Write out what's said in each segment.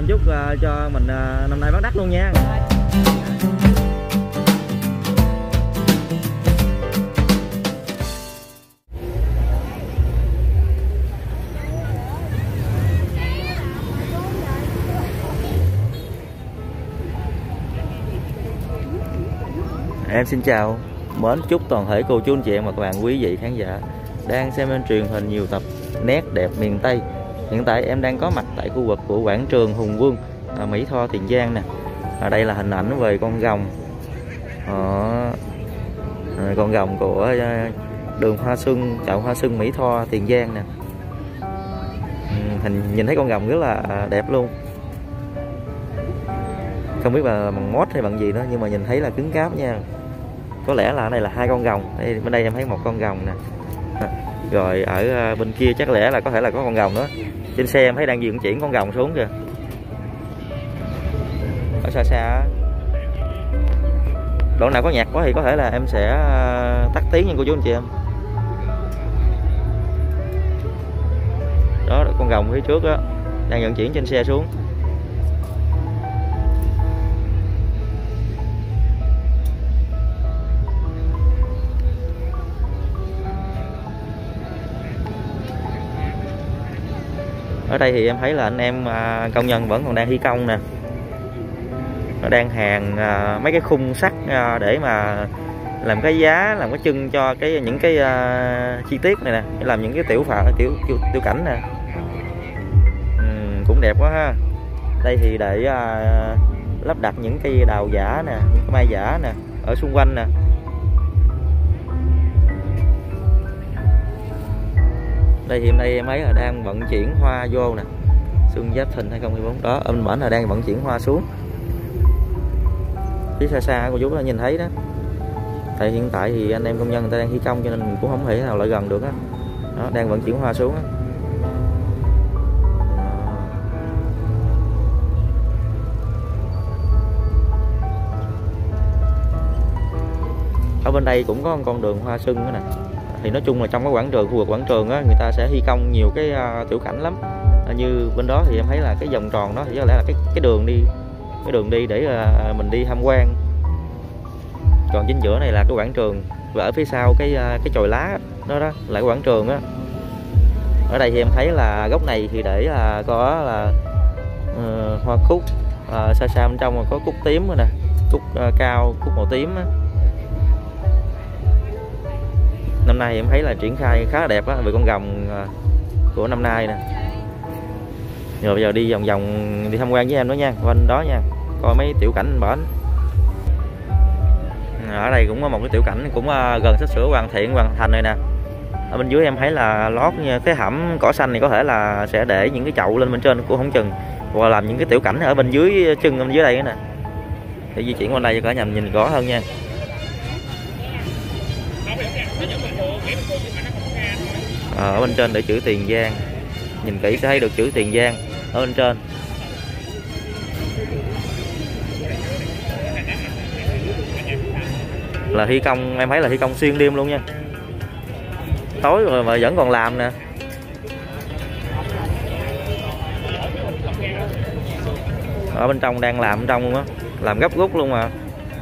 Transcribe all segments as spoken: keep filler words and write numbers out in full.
em chúc uh, cho mình uh, năm nay bán đắt luôn nha. Em xin chào, mến chúc toàn thể cô chú anh chị em và các bạn quý vị khán giả đang xem trên truyền hình nhiều tập Nét Đẹp Miền Tây. Hiện tại em đang có mặt tại khu vực của quảng trường Hùng Vương, Mỹ Tho, Tiền Giang nè. Ở đây là hình ảnh về con rồng, à, con rồng của đường Hoa Xuân, chợ Hoa Xuân Mỹ Tho, Tiền Giang nè. Hình nhìn thấy con rồng rất là đẹp luôn. Không biết là bằng mốt hay bằng gì nữa, nhưng mà nhìn thấy là cứng cáp nha. Có lẽ là ở đây là hai con rồng. Đây, bên đây em thấy một con rồng nè. Rồi ở bên kia chắc lẽ là có thể là có con rồng nữa. Trên xe em thấy đang vận chuyển con rồng xuống kìa. Ở xa xa đoạn nào có nhạc quá thì có thể là em sẽ tắt tiếng nha cô chú anh chị em. Đó, con rồng phía trước đó đang vận chuyển trên xe xuống. Ở đây thì em thấy là anh em công nhân vẫn còn đang thi công nè. Nó đang hàn mấy cái khung sắt để mà làm cái giá, làm cái chân cho cái những cái uh, chi tiết này nè, để làm những cái tiểu phà tiểu tiểu, tiểu cảnh nè. Uhm, cũng đẹp quá ha. Đây thì để uh, lắp đặt những cây đào giả nè, những cái mai giả nè ở xung quanh nè. Đây thì hôm nay em ấy là đang vận chuyển hoa vô nè, Xuân Giáp Thìn hai không hai bốn đó, ở bên bển là đang vận chuyển hoa xuống. Phía xa xa cô chú là nhìn thấy đó. Tại hiện tại thì anh em công nhân người ta đang thi công cho nên mình cũng không thể nào lại gần được á. Đó, đang vận chuyển hoa xuống á. Ở bên đây cũng có một con đường hoa xuân đó nè. Thì nói chung là trong cái quảng trường, khu vực quảng trường á, người ta sẽ thi công nhiều cái uh, tiểu cảnh lắm. À, như bên đó thì em thấy là cái vòng tròn đó thì có lẽ là cái cái đường đi, cái đường đi để uh, mình đi tham quan. Còn chính giữa này là cái quảng trường, và ở phía sau cái uh, cái chồi lá đó đó là cái quảng trường á. Ở đây thì em thấy là góc này thì để uh, có là uh, hoa cúc, uh, xa xa bên trong là có cúc tím rồi nè, cúc uh, cao, cúc màu tím á. Năm nay em thấy là triển khai khá là đẹp á, về con rồng của năm nay nè. Rồi bây giờ đi vòng vòng đi tham quan với em đó nha, quanh đó nha, coi mấy tiểu cảnh bển. Ở đây cũng có một cái tiểu cảnh cũng gần sắp sửa hoàn thiện, hoàn thành rồi nè. Ở bên dưới em thấy là lót như cái hẩm cỏ xanh này, có thể là sẽ để những cái chậu lên bên trên của không chừng, hoặc làm những cái tiểu cảnh ở bên dưới chân bên dưới đây nè. Để di chuyển qua đây cho cả nhà nhìn rõ hơn nha. Ở bên trên để chữ Tiền Giang, nhìn kỹ sẽ thấy được chữ Tiền Giang ở bên trên. Là thi công, em thấy là thi công xuyên đêm luôn nha, tối rồi mà vẫn còn làm nè. Ở bên trong đang làm bên trong luôn á, làm gấp rút luôn mà.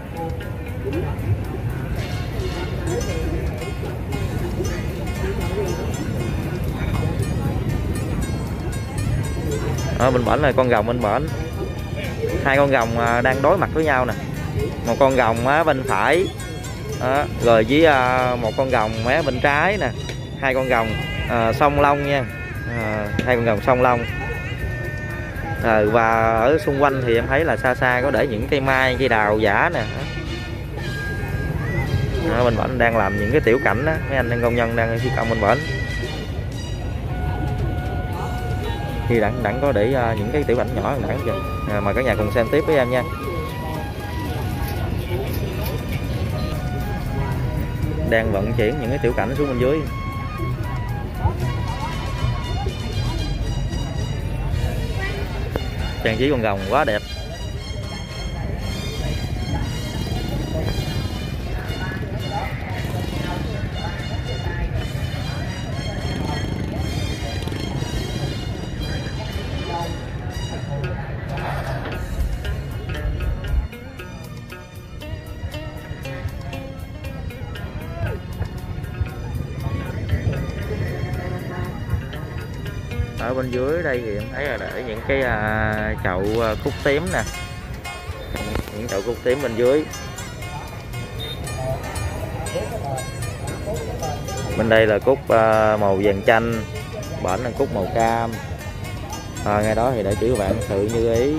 Ở bên bển là con rồng bên bển, hai con rồng đang đối mặt với nhau nè. Một con rồng á bên phải đó, rồi với một con rồng mé bên trái nè. Hai con rồng à, song long nha, à, hai con rồng song long. À, và ở xung quanh thì em thấy là xa xa có để những cây mai, cây đào giả nè. Ở bên bển đang làm những cái tiểu cảnh đó, mấy anh công nhân đang thi công bên bển. Thì đặng đặng có để uh, những cái tiểu cảnh nhỏ đặng kìa. À, mà cả nhà cùng xem tiếp với em nha. Đang vận chuyển những cái tiểu cảnh xuống bên dưới. Trang trí con rồng quá đẹp. ở bên dưới đây thì em thấy là để những cái à, chậu cúc tím nè, những chậu cúc tím bên dưới. Bên đây là cúc à, màu vàng chanh, bển là cúc màu cam. À, ngay đó thì để chỉ các bạn sự như ý.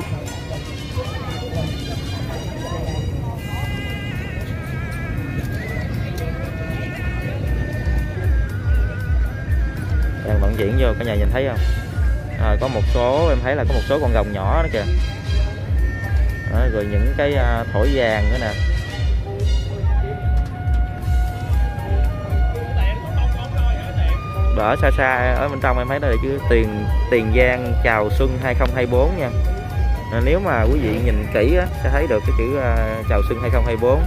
Đang vận chuyển vô, cả nhà nhìn thấy không? À, có một số em thấy là có một số con rồng nhỏ đó kìa. Đó, rồi những cái à, thổi vàng nữa nè. Ở xa xa ở bên trong em thấy đây là chữ Tiền Tiền Giang chào xuân hai không hai tư nha. À, nếu mà quý vị nhìn kỹ á, sẽ thấy được cái chữ uh, chào xuân hai không hai tư.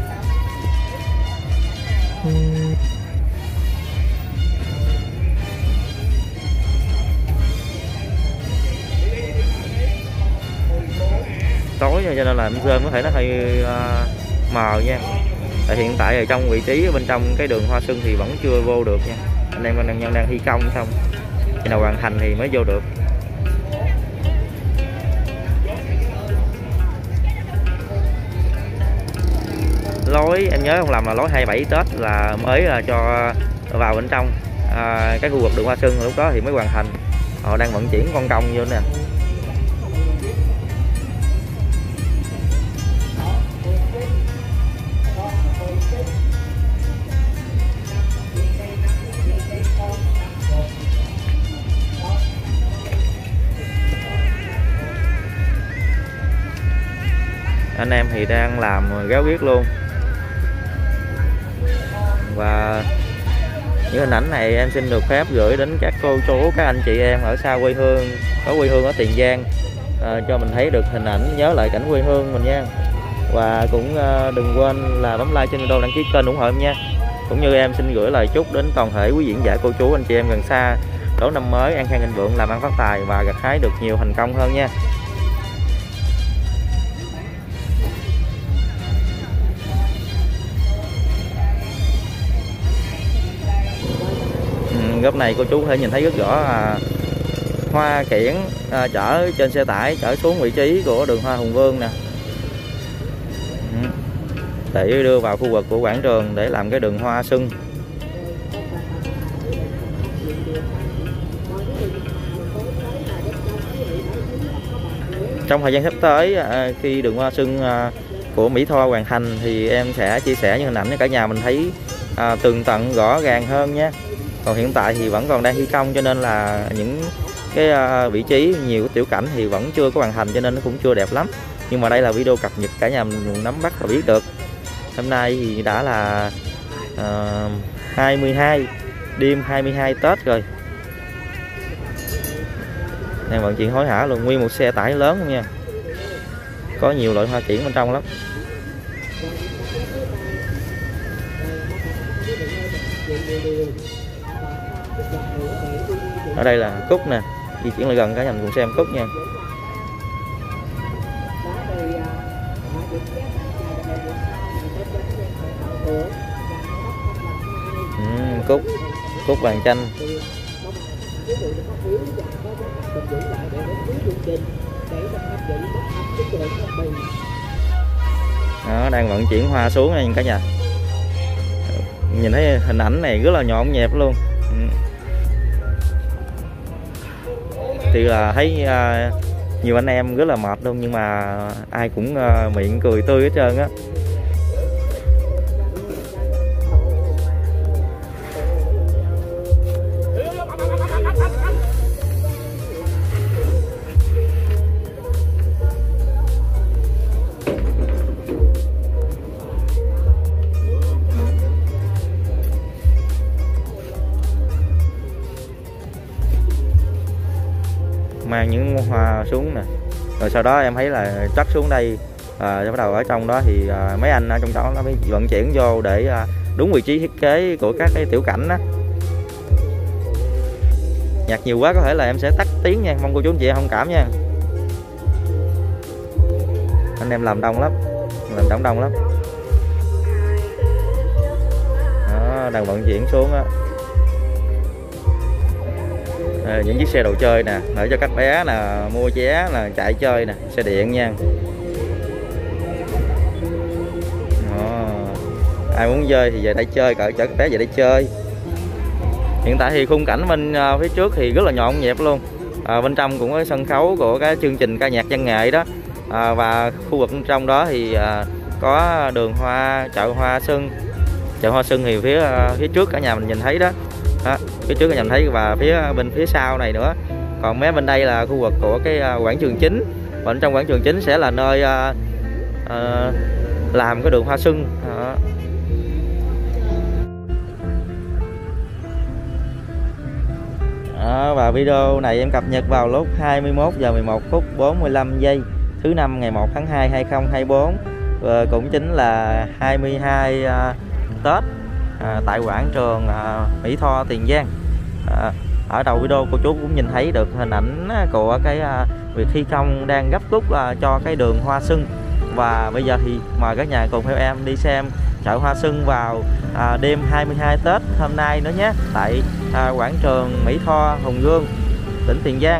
Tối cho nên là em zoom có thể nó hơi uh, mờ nha. Tại hiện tại ở trong vị trí ở bên trong cái đường hoa xuân thì vẫn chưa vô được nha. Anh em đang đang, đang thi công xong, khi nào hoàn thành thì mới vô được. Lối em nhớ không lầm là lối hai mươi bảy Tết là mới là cho vào bên trong à, cái khu vực đường hoa xuân, lúc đó thì mới hoàn thành. Họ đang vận chuyển con công vô nè. Anh em thì đang làm gáo viết luôn. Và những hình ảnh này em xin được phép gửi đến các cô chú, các anh chị em ở xa quê hương, có quê hương ở Tiền Giang, à, cho mình thấy được hình ảnh, nhớ lại cảnh quê hương mình nha. Và cũng à, đừng quên là bấm like trên video, đăng ký kênh ủng hộ em nha. Cũng như em xin gửi lời chúc đến toàn thể quý diễn giả, cô chú, anh chị em gần xa đón năm mới an khang thịnh vượng, làm ăn phát tài và gặt hái được nhiều thành công hơn nha. Góc này cô chú có thể nhìn thấy rất rõ à, hoa kiển à, chở trên xe tải chở xuống vị trí của đường hoa Hùng Vương nè, để đưa vào khu vực của quảng trường để làm cái đường hoa xuân. Trong thời gian sắp tới à, khi đường hoa xuân à, của Mỹ Tho hoàn thành thì em sẽ chia sẻ những hình ảnh cho cả nhà mình thấy à, tường tận rõ ràng hơn nhé. Còn hiện tại thì vẫn còn đang thi công, cho nên là những cái vị trí nhiều cái tiểu cảnh thì vẫn chưa có hoàn thành, cho nên nó cũng chưa đẹp lắm. Nhưng mà đây là video cập nhật cả nhà mình nắm bắt và biết được. Hôm nay thì đã là uh, hai mươi hai đêm hai mươi hai Tết rồi. Đang vận chuyển hối hả luôn, nguyên một xe tải lớn luôn nha. Có nhiều loại hoa kiển bên trong lắm. Ở đây là cúc nè, di chuyển lại gần cả nhà mình cùng xem cúc nha. Ừ, cúc cúc vàng chanh. Đó, đang vận chuyển hoa xuống nha cả nhà. Nhìn thấy hình ảnh này rất là nhộn nhịp luôn. Ừ. Thì là thấy uh, nhiều anh em rất là mệt luôn, nhưng mà ai cũng uh, miệng cười tươi hết trơn á. Mang những hoa xuống nè, rồi sau đó em thấy là trắc xuống đây, à, bắt đầu ở trong đó thì à, mấy anh ở trong đó nó mới vận chuyển vô để à, đúng vị trí thiết kế của các cái tiểu cảnh đó. Nhạc nhiều quá có thể là em sẽ tắt tiếng nha, mong cô chú anh chị thông cảm nha. Anh em làm đông lắm, làm đông đông lắm. Đó, đang vận chuyển xuống á. À, những chiếc xe đồ chơi nè, để cho các bé là mua vé là chạy chơi nè, xe điện nha. Đó. Ai muốn chơi thì về đây chơi, cỡ chở các bé về đây chơi. Hiện tại thì khung cảnh bên uh, phía trước thì rất là nhộn nhịp luôn. À, bên trong cũng có sân khấu của cái chương trình ca nhạc văn nghệ đó. À, và khu vực bên trong đó thì uh, có đường hoa, chợ hoa xuân. Chợ hoa xuân thì phía uh, phía trước cả nhà mình nhìn thấy đó. Đó, phía trước cả nhà mình thấy, và phía bên phía sau này nữa. Còn mấy bên đây là khu vực của cái uh, quảng trường chính. Và bên trong quảng trường chính sẽ là nơi uh, uh, làm cái đường hoa xuân. Đó. Đó, và video này em cập nhật vào lúc hai mươi mốt giờ mười một phút bốn mươi lăm giây thứ năm ngày một tháng hai hai nghìn không trăm hai mươi tư, và cũng chính là hai mươi hai uh, Tết à, tại quảng trường uh, Mỹ Tho, Tiền Giang. À, ở đầu video cô chú cũng nhìn thấy được hình ảnh của cái uh, việc thi công đang gấp rút uh, cho cái đường hoa xuân. Và bây giờ thì mời các nhà cùng theo em đi xem chợ hoa xuân vào à, đêm hai mươi hai Tết hôm nay nữa nhé, tại à, quảng trường Mỹ Tho, Hùng Vương, tỉnh Tiền Giang.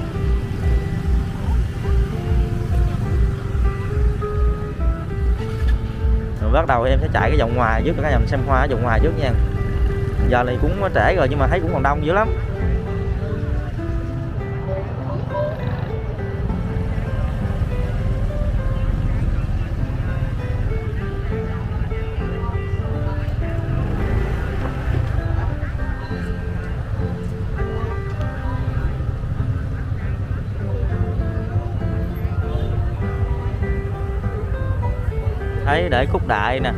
Rồi bắt đầu em sẽ chạy cái vòng ngoài trước, các nhà mình xem hoa ở vòng ngoài trước nha. Giờ này cũng trễ rồi nhưng mà thấy cũng còn đông dữ lắm. Thấy để cúc đại nè.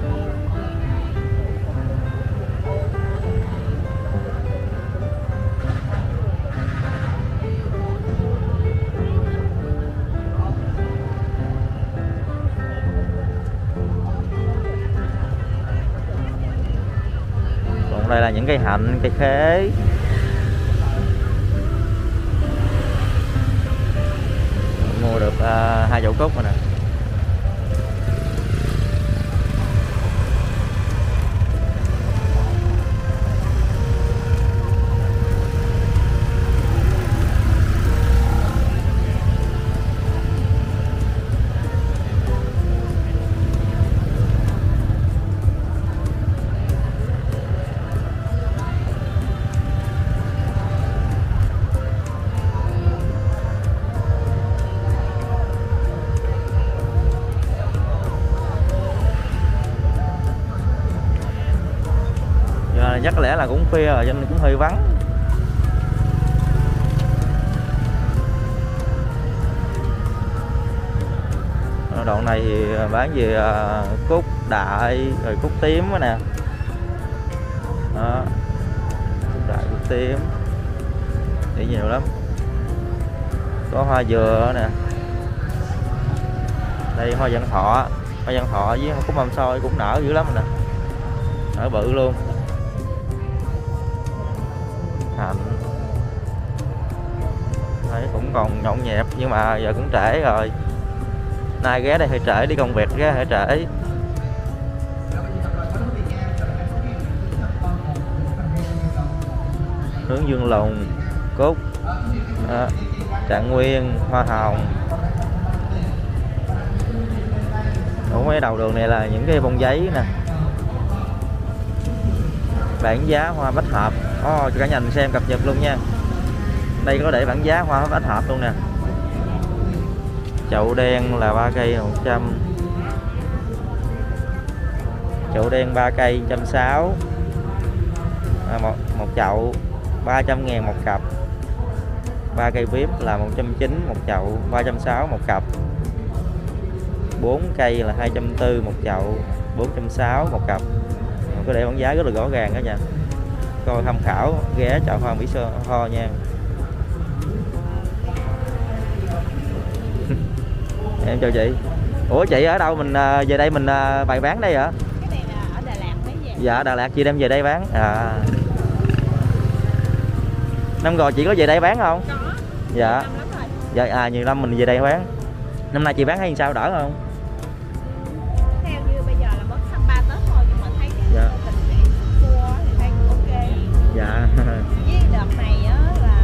Còn đây là những cây hạnh, cây khế. Mua được uh, hai chậu cúc rồi nè. Chắc có lẽ là cũng khuya rồi cho nên cũng hơi vắng. Đoạn này thì bán về cúc đại rồi cúc tím đó nè. Đó. Cúc đại, cúc tím thì nhiều lắm. Có hoa dừa nè. Đây hoa vạn thọ, hoa vạn thọ với cúc mâm xôi cũng nở dữ lắm nè, nở bự luôn. Hạnh thấy cũng còn nhộn nhịp nhưng mà giờ cũng trễ rồi. Nay ghé đây hơi trễ, đi công việc ghé hơi trễ. Hướng dương lùng, cúc, đó, trạng nguyên, hoa hồng. Ở mấy đầu đường này là những cái bông giấy nè, bảng giá hoa bách hợp. Oh, cho cả nhà mình xem cập nhật luôn nha. Đây có để bảng giá hoa bách hợp luôn nè. Chậu đen là ba cây một trăm. Chậu đen ba cây một trăm sáu mươi. À, một, một chậu ba trăm ngàn một cặp. Ba cây vip là một trăm chín mươi một chậu, ba trăm sáu mươi một cặp. Bốn cây là hai trăm bốn mươi một chậu, bốn trăm sáu mươi một cặp. Có để bảng giá rất là rõ ràng đó nha. Coi tham khảo, ghé chợ hoa Mỹ Tho nha. Em chào chị. Ủa chị ở đâu mình về đây mình bày bán đây hả? Cái này là ở Đà Lạt mới về. Dạ Đà Lạt chị đem về đây bán. À. Năm rồi chị có về đây bán không? Có. Dạ. Năm lắm rồi. Dạ à, nhiều năm mình về đây bán. Năm nay chị bán hay sao, đỡ không? Theo như bây giờ là mới sắp ba Tết thôi nhưng mà thấy cái dạ. tình trạng mua thì thấy cũng ok. Dạ. Với đợt này á là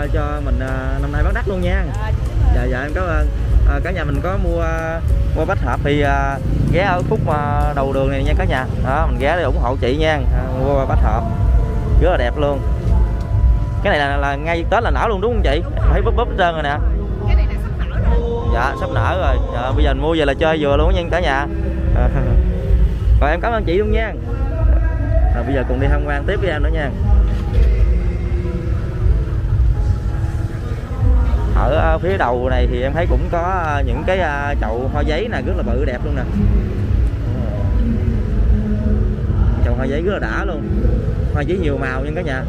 cho mình uh, năm nay bán đắt luôn nha. Dạ dạ em cảm ơn. À, cả nhà mình có mua mua bách hợp thì uh, ghé ở khúc uh, đầu đường này nha cả nhà. Đó, mình ghé để ủng hộ chị nha. À, mua bách hợp rất là đẹp luôn. Cái này là, là ngay Tết là nở luôn đúng không chị? Em thấy búp búp hết trơn rồi nè. Cái này là sắp nở rồi. Dạ sắp nở rồi. Dạ, bây giờ mình mua về là chơi vừa luôn nha cả nhà. À, rồi em cảm ơn chị luôn nha. Rồi bây giờ cùng đi tham quan tiếp với em nữa nha. Ở phía đầu này thì em thấy cũng có những cái chậu hoa giấy nè, rất là bự đẹp luôn nè. Chậu hoa giấy rất là đã luôn. Hoa giấy nhiều màu nha cả nhà.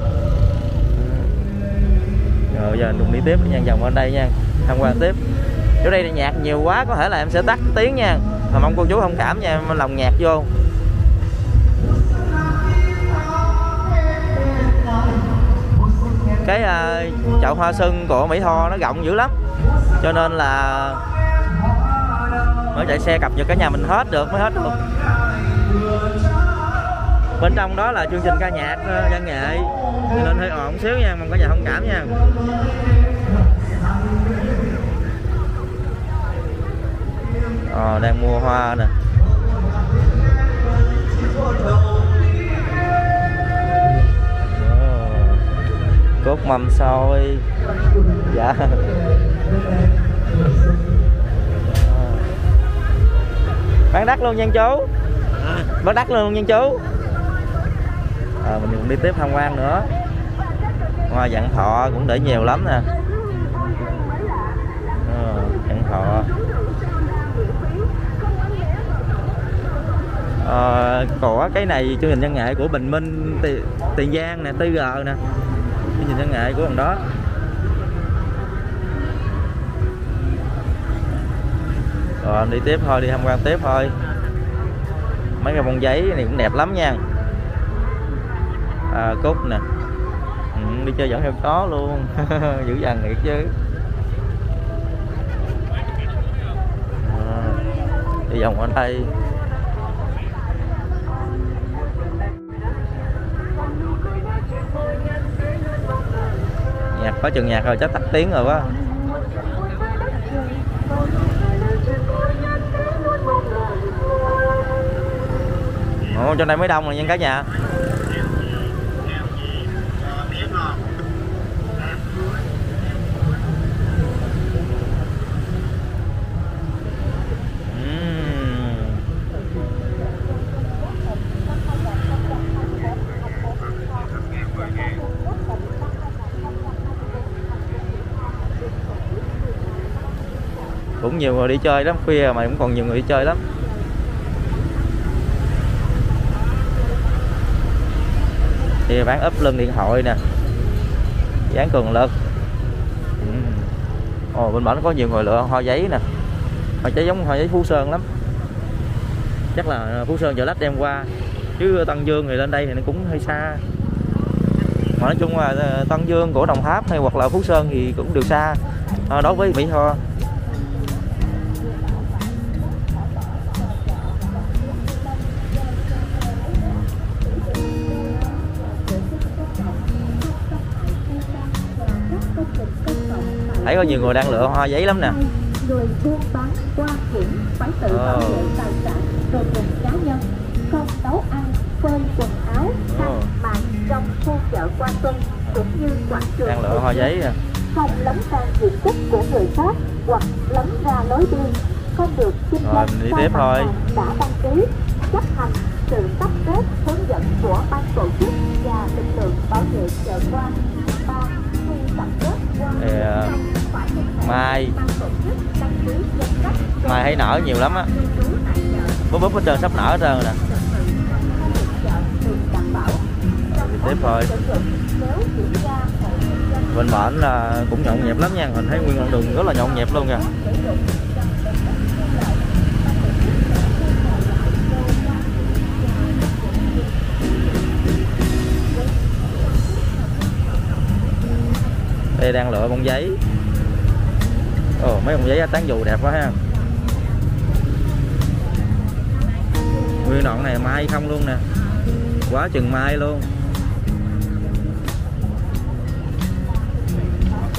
Rồi giờ cùng đi tiếp nha, vòng bên đây nha, tham quan tiếp. Chỗ đây thì nhạc nhiều quá, có thể là em sẽ tắt tiếng nha. Mà mong cô chú thông cảm nha, em lòng nhạc vô. Cái uh, chậu hoa xuân của Mỹ Tho nó rộng dữ lắm, cho nên là mới chạy xe cập cho cả nhà mình hết được mới hết được. Bên trong đó là chương trình ca nhạc uh, văn nghệ, cho nên hơi ồn xíu nha, mong cả nhà thông cảm nha. Ờ, đang mua hoa nè. Cốt mâm xôi. Dạ. Bán đắt luôn nha chú. Bán đắt luôn nha chú. À, mình cũng đi tiếp tham quan nữa. Hoa vạn thọ cũng để nhiều lắm nè. À, vạn thọ. À, có cái này chương trình văn nghệ của Bình Minh Tiền, Tiền Giang nè, T G nè. Chương trình văn nghệ của thằng đó. Rồi đi tiếp thôi, đi tham quan tiếp thôi. Mấy cái bông giấy này cũng đẹp lắm nha. À, cúc nè. Ừ, đi chơi dẫn heo chó luôn. Dữ dằn thiệt chứ. À, đi vòng quanh đây. Nhạc có chừng nhạc rồi chắc tắt tiếng rồi quá. Ồ, trong đây mới đông rồi nha cả nhà. Cũng nhiều người đi chơi lắm, khuya mà cũng còn nhiều người đi chơi lắm. Thì bán úp lưng điện thoại nè, dán cường lực. Ừ. Ồ, bên bển có nhiều người lựa hoa giấy nè, hoa giấy giống hoa giấy Phú Sơn lắm. Chắc là Phú Sơn Chợ Lách đem qua, chứ Tân Dương thì lên đây thì nó cũng hơi xa. Mà nói chung là Tân Dương của Đồng Tháp hay hoặc là Phú Sơn thì cũng đều xa à, đối với Mỹ Tho. Thấy có nhiều người đang lựa hoa giấy lắm nè. Người buôn bán qua kiểm phải tự bảo vệ tài sản rồi cùng cá nhân, không nấu ăn, phơi quần áo, khăn màn trong khu chợ Qua Xuân cũng như quảng trường. Đang lựa hoa giấy nè. Không lấn sang diện tích của người khác hoặc lấn ra lối đi, không được kinh doanh đi tiếp thôi. Đã đăng ký, chấp hành sự sắp xếp hướng dẫn của ban tổ chức và lực lượng bảo vệ chợ Qua. Ba khi tập kết qua mai mai thấy nở nhiều lắm á, búp búp hết trơn, sắp nở hết trơn rồi nè. Đi tiếp thôi. Bên bển là cũng nhộn nhịp lắm nha, mình thấy nguyên con đường rất là nhộn nhịp luôn kìa. Đây đang lựa bông giấy. Ồ, mấy bông giấy tán dù đẹp quá ha. Nguyên đoạn này mai không luôn nè, quá chừng mai luôn.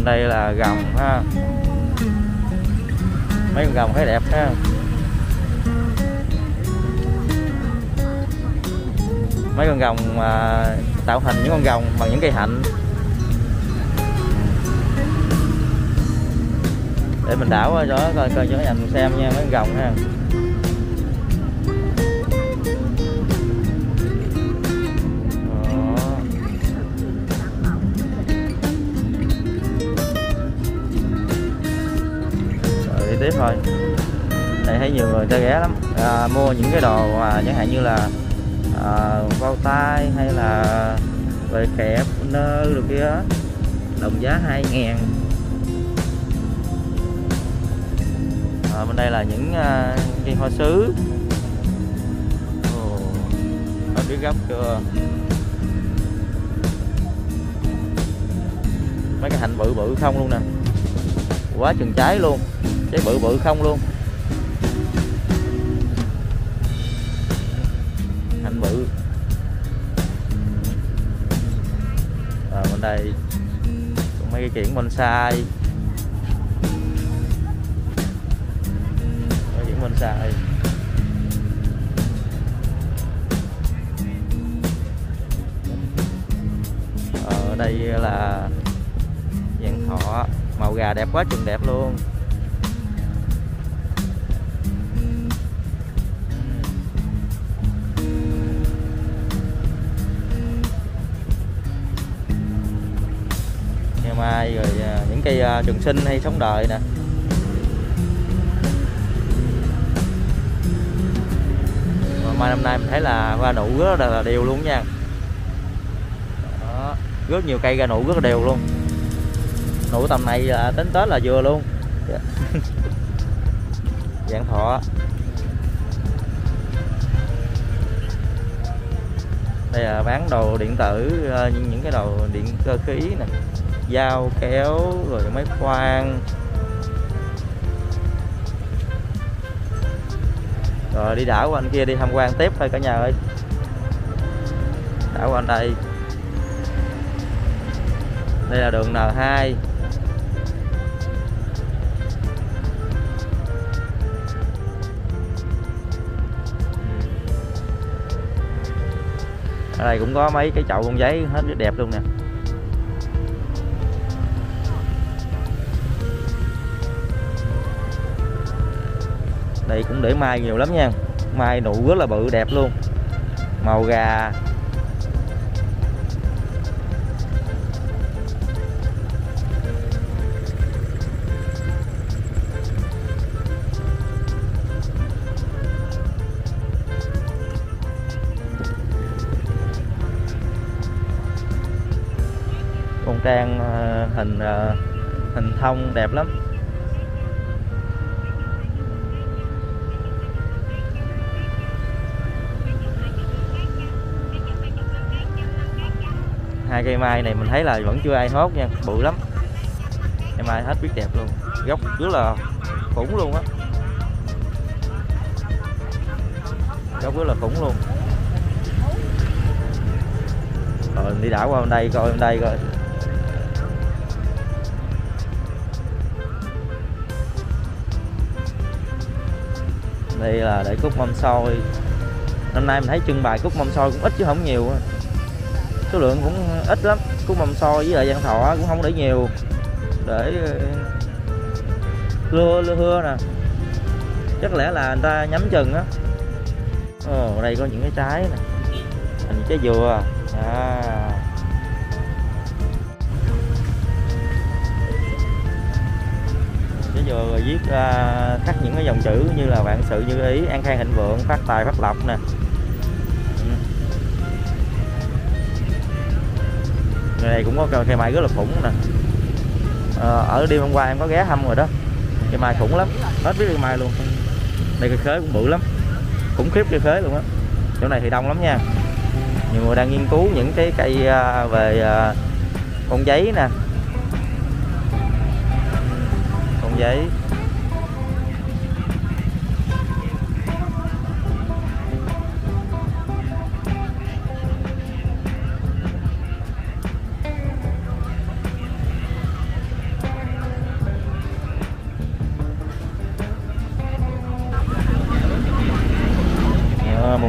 bên đây là gầm ha, mấy con gầm thấy đẹp ha. Mấy con rồng mà tạo hình những con rồng bằng những cây hạnh. Để mình đảo qua đó coi coi cho các anh xem nha mấy con rồng ha. Đó. Rồi đi tiếp thôi. Đây thấy nhiều người ta ghé lắm, à, mua những cái đồ mà chẳng hạn như là à, bao tay hay là về kẹp nơ được kia, đồng giá hai ngàn. À, bên đây là những uh, cây hoa sứ. Ồ, có biết gấp chưa? Mấy cái hạnh bự bự không luôn nè, quá chừng trái luôn, trái bự bự không luôn. Hạnh bự. À, bên đây còn mấy cái kiển bonsai. Mấy kiển bonsai. Ở đây là vạn thọ, màu gà đẹp quá chừng đẹp luôn. Mai rồi những cây trường sinh hay sống đời nè. Mai năm nay mình thấy là hoa nụ rất là đều luôn nha. Đó, rất nhiều cây ra nụ rất là đều luôn. Nụ tầm này tính Tết là vừa luôn. Vạn thọ. Đây là bán đồ điện tử, những cái đồ điện cơ khí nè, dao kéo rồi máy khoan. Rồi đi đảo qua anh kia đi tham quan tiếp thôi cả nhà ơi. Đảo qua anh đây. Đây là đường N hai. Ở đây cũng có mấy cái chậu con giấy hết rất đẹp luôn nè. Đây cũng để mai nhiều lắm nha. Mai nụ rất là bự đẹp luôn. Màu gà. Con trang hình hình thông đẹp lắm. Hai cây mai này mình thấy là vẫn chưa ai hốt nha, bự lắm. Cây mai hết biết đẹp luôn, gốc rất là khủng luôn á, gốc rất là khủng luôn. Rồi mình đi đảo qua bên đây coi, bên đây coi. Đây là để cúc mâm xôi. Năm nay mình thấy trưng bày cúc mâm xôi cũng ít chứ không nhiều, số lượng cũng ít lắm. Cúc mâm xôi với lại vạn thọ cũng không để nhiều, để lưa lưa hưa nè, chắc lẽ là người ta nhắm chừng á. Ồ, đây có những cái trái nè, hình trái dừa. À, trái dừa rồi viết uh, khắc những cái dòng chữ như là vạn sự như ý, an khang thịnh vượng, phát tài phát lộc nè. Người này cũng có cây mai rất là khủng nè. À, ở đêm hôm qua em có ghé thăm rồi đó, cây mai khủng lắm, hết biết cây mai luôn. Đây cây khế cũng bự lắm, khủng khiếp cây khế luôn á. Chỗ này thì đông lắm nha, nhiều người đang nghiên cứu những cái cây về con giấy nè, con giấy.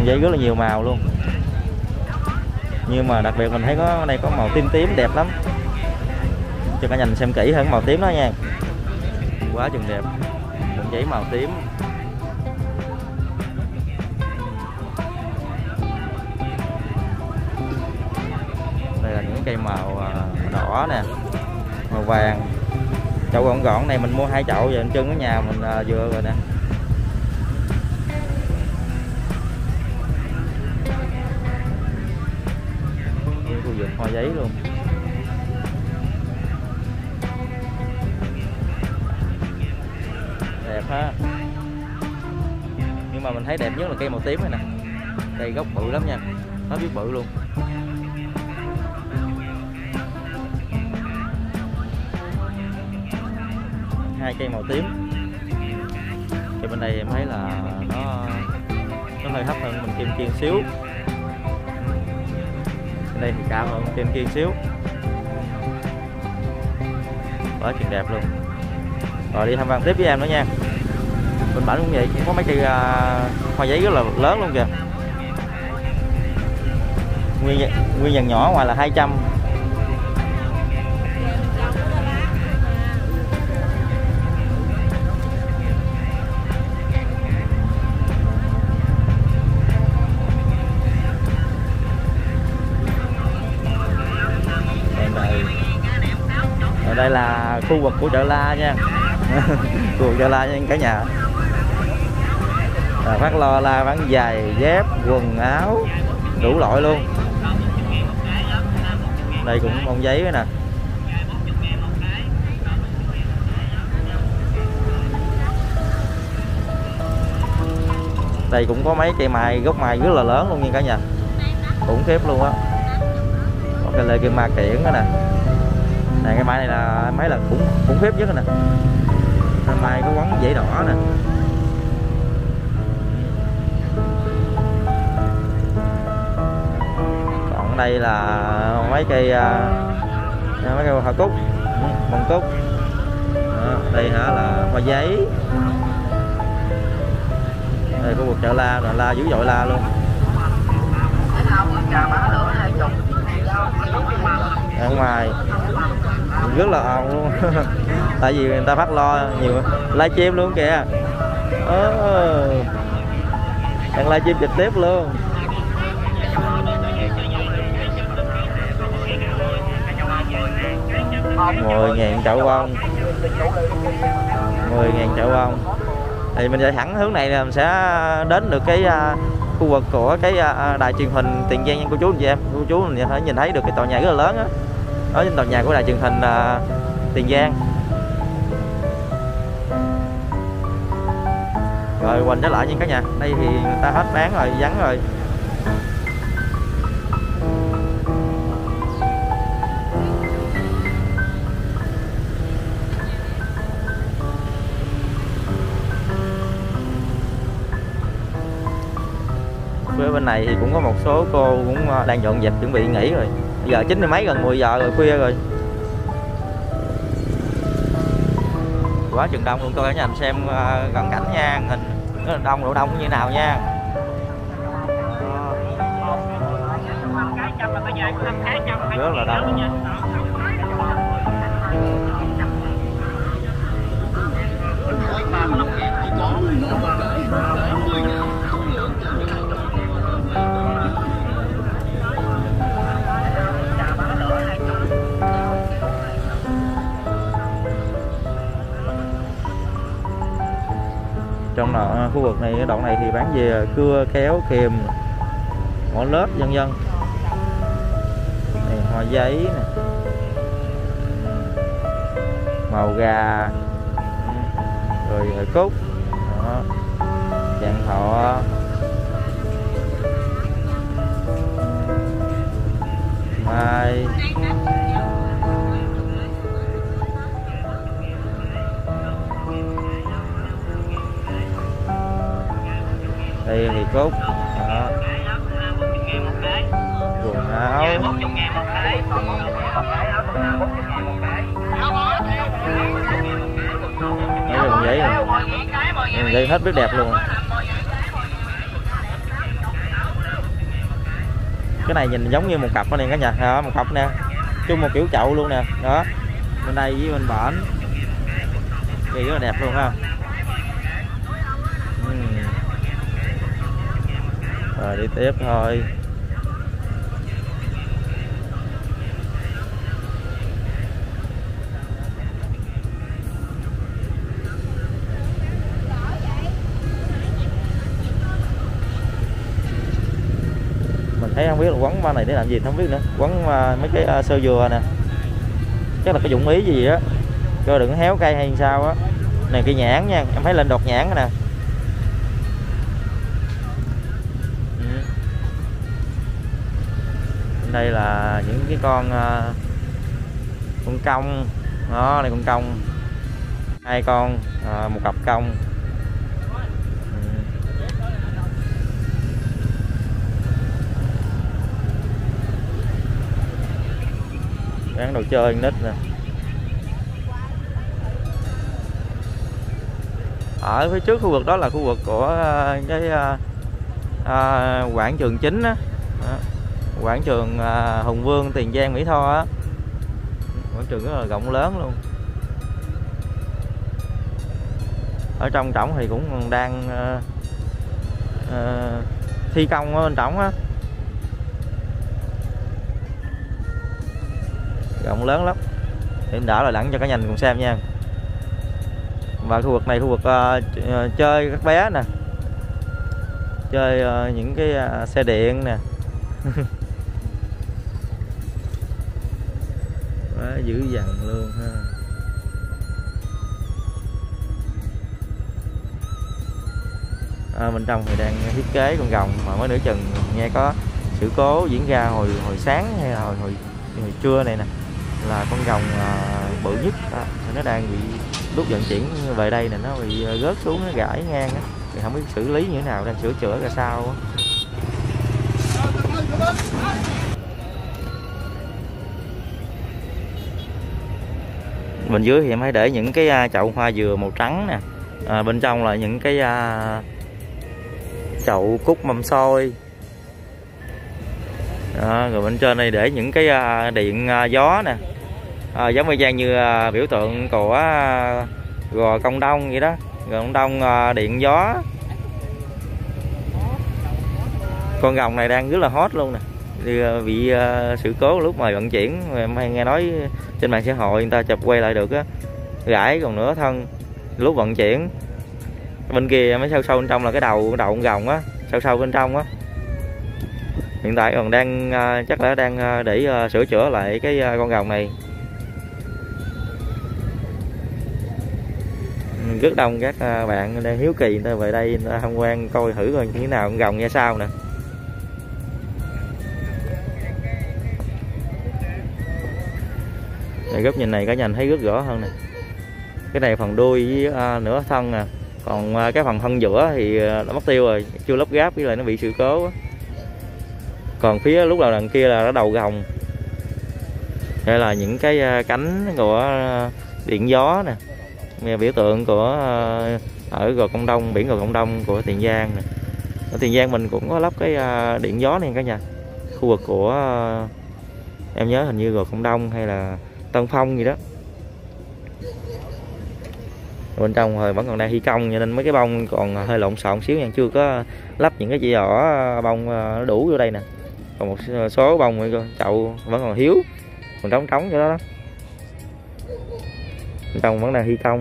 bông giấy rất là nhiều màu luôn, nhưng mà đặc biệt mình thấy có ở đây có màu tím tím đẹp lắm, cho cả nhà mình xem kỹ hơn màu tím đó nha, quá chừng đẹp. Bông giấy màu tím. Đây là những cây màu đỏ nè, màu vàng. Chậu gọn gọn này mình mua hai chậu về trưng ở nhà mình à, vừa rồi nè. Đây khu vực hoa giấy luôn. Đẹp ha. Nhưng mà mình thấy đẹp nhất là cây màu tím này nè. Cây gốc bự lắm nha, nó biết bự luôn. Hai cây màu tím. Cây bên đây em thấy là nó nó hơi thấp hơn mình kim kiên xíu. Bên đây thì cao hơn kim kiên xíu. Quá chừng đẹp luôn. Rồi đi tham quan tiếp với em nữa nha. Bên bển cũng vậy, cũng có mấy cây uh, hoa giấy rất là lớn luôn kìa. Nguyên nguyên dàn nhỏ ngoài là hai trăm. Ở đây là khu vực của chợ La nha. Khu vực chợ La nha cả nhà. À, phát lo la bán giày, dép, quần áo đủ loại luôn. Đây cũng bông giấy nữa nè. Đây cũng có mấy cây mai, gốc mai rất là lớn luôn nha cả nhà. Khủng khiếp luôn á. Có cây lê cây ma kiển nữa nè. Này cái mai này là mấy là cũng khủng khiếp nhất nè. Mai có quấn dãy đỏ nè. Còn ở đây là mấy cây mấy cây hoa cúc, bông cúc. Đó, đây hả là hoa giấy. Đây khu vực chợ La, là la dữ dội la luôn. Ở ngoài rất là ồn luôn. Tại vì người ta phát lo nhiều livestream luôn kìa. Ờ, đang livestream trực tiếp luôn. Mười ngàn chậu bông, mười ngàn chậu bông. Thì mình sẽ thẳng hướng này là mình sẽ đến được cái uh, khu vực của cái uh, đài truyền hình Tiền Giang nha cô chú anh chị em. Cô chú mình thể nhìn thấy được cái tòa nhà rất là lớn á. Đó là tòa nhà của đài truyền hình uh, Tiền Giang. Rồi quay trở lại nha cả nhà. Đây thì người ta hết bán rồi, vắng rồi. Phía bên này thì cũng có một số cô cũng đang dọn dẹp chuẩn bị nghỉ rồi. Bây giờ chín mươi mấy gần mười giờ rồi, khuya rồi. Quá chừng đông luôn, coi cả nhà mình xem cận cảnh nha, hình rất là đông, độ đông như nào nha. Rất là đông. Trong là khu vực này, đoạn này thì bán về cưa, kéo, kìm, mỏ lớp vân vân. Này hoa giấy nè, màu gà, rồi cúc, đó, vạn thọ, mai. Đây thì cúc, đó, quần áo, mấy đồng giấy này, đồng giấy hết biết đẹp luôn. Cái này nhìn giống như một cặp đó nè cả nhà, đó, một cặp nè, chung một kiểu chậu luôn nè. Đó, bên đây với bên bển thì rất là đẹp luôn ha. uhm. Rồi đi tiếp thôi. Thấy không biết là quấn ba này để làm gì không biết nữa, quấn uh, mấy cái uh, sơ dừa nè, chắc là cái dụng ý gì á, cho đừng héo cây hay sao á. Này cây nhãn nha, em thấy lên đọt nhãn nè. ừ. Đây là những cái con uh, con cong đó, này con cong, hai con, uh, một cặp cong. Bán đồ chơi nít nè. Ở phía trước khu vực đó là khu vực của cái uh, uh, quảng trường chính á, quảng trường uh, Hùng Vương, Tiền Giang, Mỹ Tho á. Quảng trường rất là rộng lớn luôn. Ở trong trỏng thì cũng đang uh, uh, thi công ở bên trỏng á, rộng lớn lắm. Để đỡ lại đẳng cho cả nhà cùng xem nha. Và khu vực này khu vực uh, chơi các bé nè, chơi uh, những cái uh, xe điện nè. Quá dữ dằn luôn ha. À, bên trong thì đang thiết kế con rồng mà mới nửa chừng nghe có sự cố diễn ra hồi hồi sáng hay là hồi hồi, hồi trưa này nè, là con rồng uh, bự nhất đó, nó đang bị lúc vận chuyển về đây nè, nó bị rớt xuống, nó gãy ngang á, thì không biết xử lý như thế nào, đang sửa chữa ra sao á. Bên dưới thì em thấy để những cái chậu hoa dừa màu trắng nè, à, bên trong là những cái uh, chậu cúc mâm xôi. Đó, rồi bên trên đây để những cái uh, điện uh, gió nè, à, giống y chang như uh, biểu tượng của uh, gò Công Đông vậy đó, gò Công Đông uh, điện gió. Con rồng này đang rất là hot luôn nè, thì, uh, bị uh, sự cố lúc mà vận chuyển, em hay nghe nói trên mạng xã hội người ta chụp quay lại được á, gãy còn nửa thân lúc vận chuyển. Bên kia mấy sâu sâu bên trong là cái đầu đầu con rồng á, sâu sâu bên trong á. Hiện tại còn đang uh, chắc là đang uh, để uh, sửa chữa lại cái uh, con rồng này. Rất đông các uh, bạn đang hiếu kỳ người ta về đây người ta tham quan coi thử coi như thế nào con rồng ra sao nè. Để góc nhìn này cả nhà thấy rất rõ hơn nè. Cái này phần đuôi với uh, nửa thân nè, còn uh, cái phần thân giữa thì uh, nó mất tiêu rồi, chưa lắp ráp, với lại nó bị sự cố á. Còn phía lúc đầu đằng kia là nó đầu rồng. Đây là những cái uh, cánh của uh, điện gió nè, biểu tượng của uh, ở gò Công Đông, biển gò Công Đông của Tiền Giang nè. Ở Tiền Giang mình cũng có lắp cái uh, điện gió này cả nhà. Khu vực của uh, em nhớ hình như gò Công Đông hay là Tân Phong gì đó. Bên trong rồi vẫn còn đang thi công cho nên mấy cái bông còn hơi lộn xộn xíu nha, chưa có lắp những cái chỉ đỏ bông nó đủ vô đây nè. Còn một số bông chậu vẫn còn thiếu, còn trống trống cho đó, đó. Bên trong vẫn đang thi công,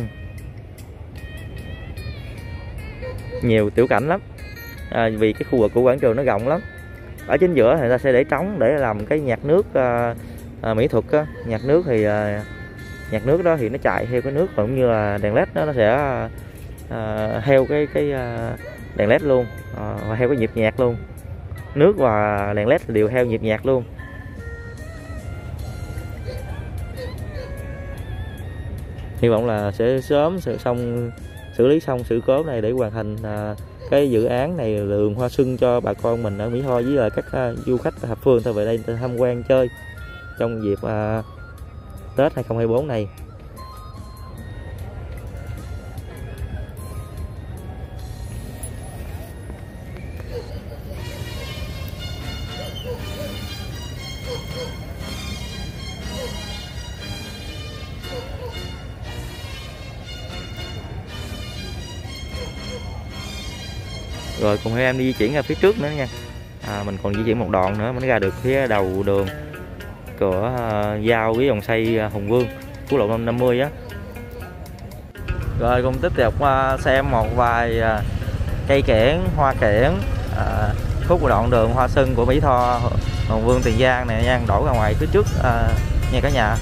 nhiều tiểu cảnh lắm. À, vì cái khu vực của quảng trường nó rộng lắm. Ở chính giữa thì người ta sẽ để trống để làm cái nhạc nước à, à, mỹ thuật á. Nhạc nước thì à, nhạc nước đó thì nó chạy theo cái nước, cũng như là đèn led đó, nó sẽ à, theo cái cái à, đèn led luôn, à, và theo cái nhịp nhạc luôn. Nước và đèn led đều theo nhịp nhạc luôn. Hy vọng là sẽ sớm sẽ xong xử lý xong sự cố này để hoàn thành à, cái dự án này, vườn hoa xuân cho bà con mình ở Mỹ Tho, với lại các à, du khách thập phương ta về đây ta tham quan chơi trong dịp à, Tết hai không hai tư này. Rồi cùng hai em đi di chuyển ra phía trước nữa nha. À, mình còn di chuyển một đoạn nữa mới ra được phía đầu đường của uh, giao với dòng xây uh, Hùng Vương, quốc lộ năm mươi á. Rồi cùng tiếp tục uh, xem một vài uh, cây kiển, hoa kiển, uh, khúc đoạn đường Hoa Xuân của Mỹ Tho, Hùng Vương, Tiền Giang này nha, đổ ra ngoài phía trước uh, nha cả nhà.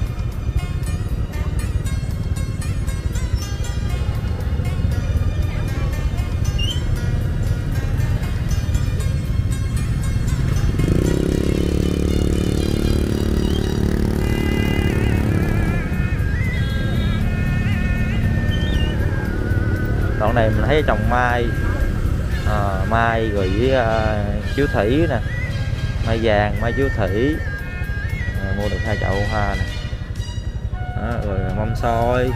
Đoạn này mình thấy trồng mai, à, mai rồi với uh, chiếu thủy nè, mai vàng, mai chiếu thủy, à, mua được hai chậu hoa nè. Đó, rồi mâm xôi,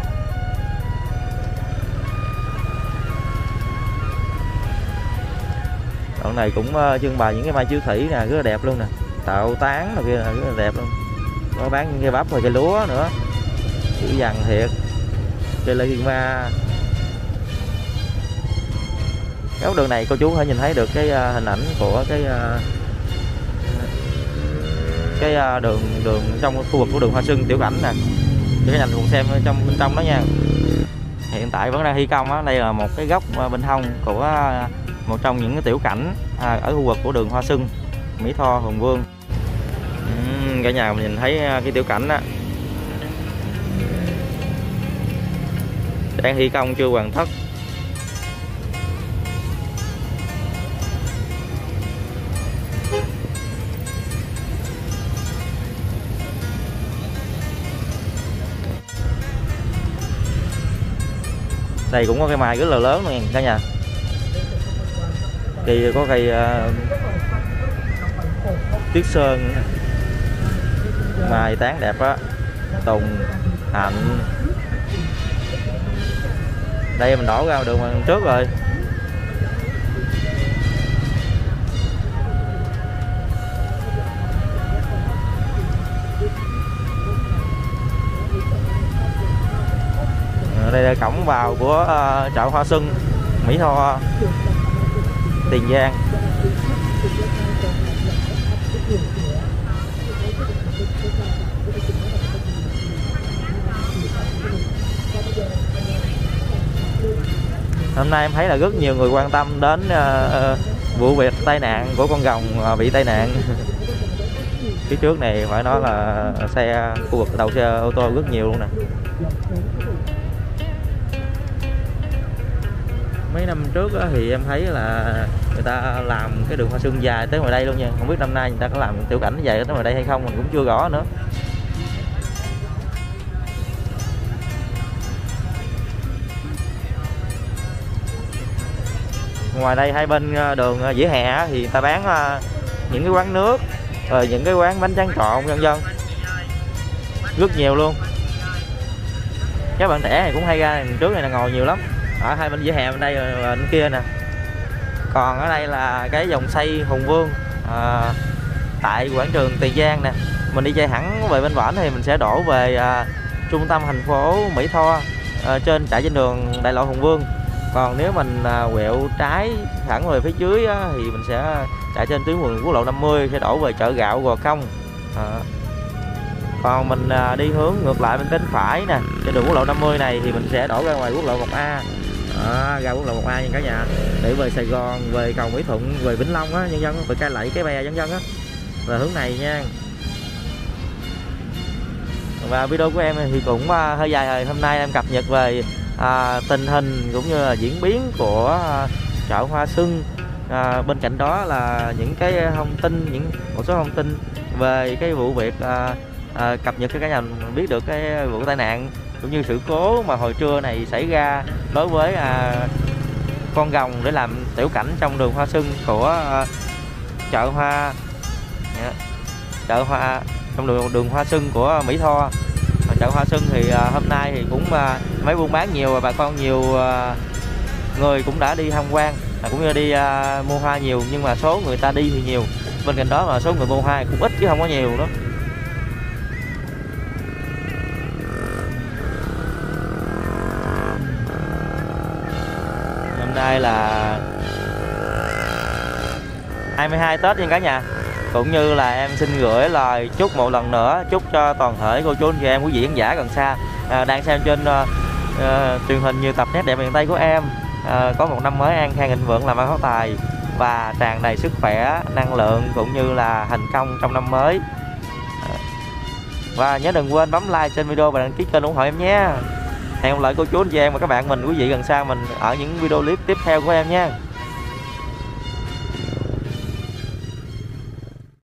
đoạn này cũng uh, trưng bày những cái mai chiếu thủy nè, rất là đẹp luôn nè, tạo tán rồi kia nè, rất là đẹp luôn. Có bán những cây bắp và cây lúa nữa, chữ vàng thiệt, cây lê thiên ma. Cái đường này cô chú có nhìn thấy được cái uh, hình ảnh của cái uh, cái uh, đường đường trong khu vực của đường Hoa Xuân tiểu cảnh nè. Cho các nhà cùng xem trong bên trong đó nha. Hiện tại vẫn đang thi công á, đây là một cái góc uh, bên hông của uh, một trong những cái tiểu cảnh uh, ở khu vực của đường Hoa Xuân, Mỹ Tho, Hùng Vương. Uhm, cả nhà mình nhìn thấy uh, cái tiểu cảnh á, đang thi công chưa hoàn tất. Đây cũng có cây mai rất là lớn nha cả nhà. Cây có cây uh, tuyết sơn, mai tán đẹp á, tùng, hạnh. Đây mình đổ ra đường mình trước rồi. Đây là cổng vào của uh, chợ Hoa Xuân, Mỹ Tho, Tiền Giang. Hôm nay em thấy là rất nhiều người quan tâm đến uh, vụ việc tai nạn của con rồng uh, bị tai nạn. Phía trước này phải nói là xe, khu vực đầu xe ô tô rất nhiều luôn nè. Mấy năm trước thì em thấy là người ta làm cái đường Hoa Xuân dài tới ngoài đây luôn nha. Không biết năm nay người ta có làm tiểu cảnh dài tới ngoài đây hay không mình cũng chưa rõ nữa. Ngoài đây hai bên đường vỉa hè thì người ta bán những cái quán nước, rồi những cái quán bánh tráng trộn vân vân, rất nhiều luôn. Các bạn trẻ này cũng hay ra trước này là ngồi nhiều lắm. Ở hai bên vỉa hè bên đây và bên kia nè. Còn ở đây là cái dòng xây Hùng Vương à, tại quảng trường Tiền Giang nè. Mình đi chạy hẳn về bên bển thì mình sẽ đổ về à, trung tâm thành phố Mỹ Tho, à, trên chạy trên đường đại lộ Hùng Vương. Còn nếu mình à, quẹo trái thẳng về phía dưới á, thì mình sẽ chạy trên tuyến đường quốc lộ năm mươi, sẽ đổ về chợ gạo Gò Công. À, còn mình à, đi hướng ngược lại bên bên phải nè, trên đường quốc lộ năm mươi này thì mình sẽ đổ ra ngoài quốc lộ một A. À, ra quốc lộ một A nha cả nhà, để về Sài Gòn, về cầu Mỹ Thuận, về Vĩnh Long á, nhân dân về Cai Lậy, Cái Bè, vân vân á, là hướng này nha. Và video của em thì cũng uh, hơi dài rồi. Hôm nay em cập nhật về uh, tình hình cũng như là diễn biến của uh, chợ Hoa Xuân. Uh, bên cạnh đó là những cái thông tin, những một số thông tin về cái vụ việc uh, uh, cập nhật cho cả nhà biết được cái vụ tai nạn cũng như sự cố mà hồi trưa này xảy ra đối với à, con rồng để làm tiểu cảnh trong đường Hoa Xuân của à, chợ hoa yeah. chợ hoa trong đường đường Hoa Xuân của Mỹ Tho. Chợ Hoa Xuân thì à, hôm nay thì cũng à, mấy buôn bán nhiều và bà con nhiều à, người cũng đã đi tham quan, à, cũng như đi à, mua hoa nhiều, nhưng mà số người ta đi thì nhiều, bên cạnh đó mà số người mua hoa cũng ít chứ không có nhiều đó. Hôm nay là hai mươi hai Tết nha cả nhà. Cũng như là em xin gửi lời chúc một lần nữa, chúc cho toàn thể cô chú anh chị em, quý vị khán giả gần xa à, đang xem trên uh, uh, truyền hình nhiều tập Nét Đẹp Miền Tây của em uh, có một năm mới an khang thịnh vượng, làm ăn phát tài và tràn đầy sức khỏe, năng lượng cũng như là thành công trong năm mới. Và nhớ đừng quên bấm like trên video và đăng ký kênh ủng hộ em nhé. Hẹn gặp lại cô chú anh chị em và các bạn mình, quý vị gần xa mình ở những video clip tiếp theo của em nha.